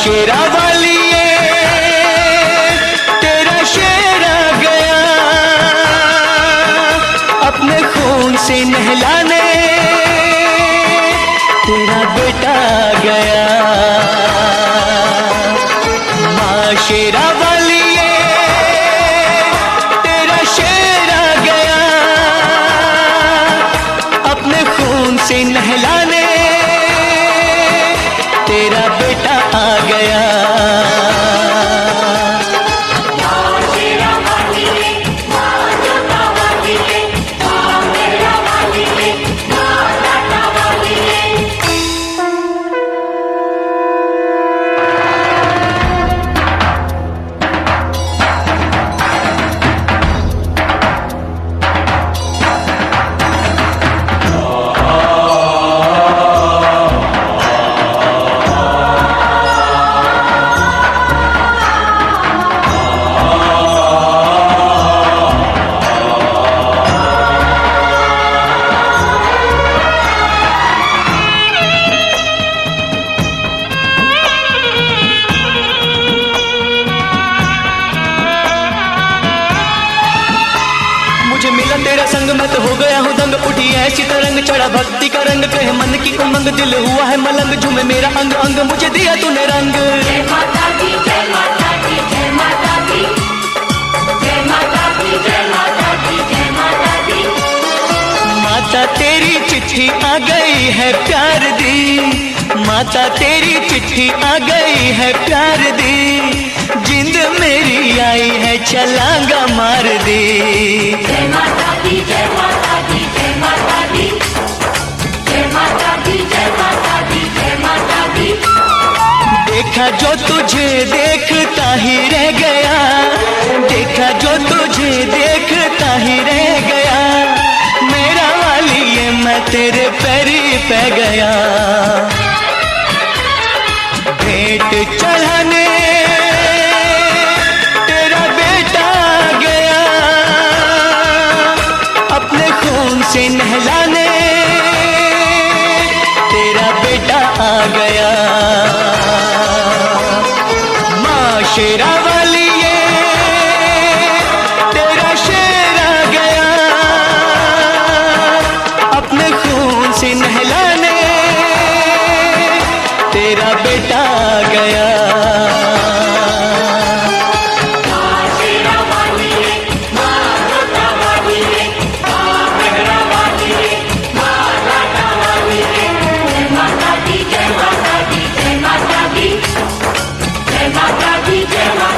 शेरा वालिए तेरा शेर आ गया, अपने खून से नहलाने तेरा बेटा आ गया। माँ शेरा वालिए तेरा शेर आ गया, अपने खून से नहलाने तेरा बेटा आ गया। तेरा संग मैं तो हो गया हूँ दंग, उठी ऐसी तरंग चढ़ा भक्ति का रंग, कहे मन की उमंग दिल हुआ है मलंग, झूमे मेरा अंग अंग मुझे दिया तूने रंग। जय माता दी जय माता दी जय माता दी जय माता दी जय माता दी जय माता दी। माता तेरी चिट्ठी आ गई है प्यार दी, माता तेरी चिट्ठी आ गई है प्यार दी, जिंद मेरी आई है छलांगा मार दी। जय माता दी जय माता दी जय माता दी जय माता दी जय माता दी जय माता दी। देखा जो तुझे देखता ही रह गया, देखा जो तुझे देखता ही रह गया, मेरा वाली ये मैं तेरे पैरी पे गया। भेंट चढ़ाने तेरा बेटा आ गया, अपने खून से नहलाने तेरा बेटा आ गया। माँ शेरा वालिए तेरा शेर आ गया, अपने खून से नहलाने तेरा बेटा आ गया। जय माता दी जय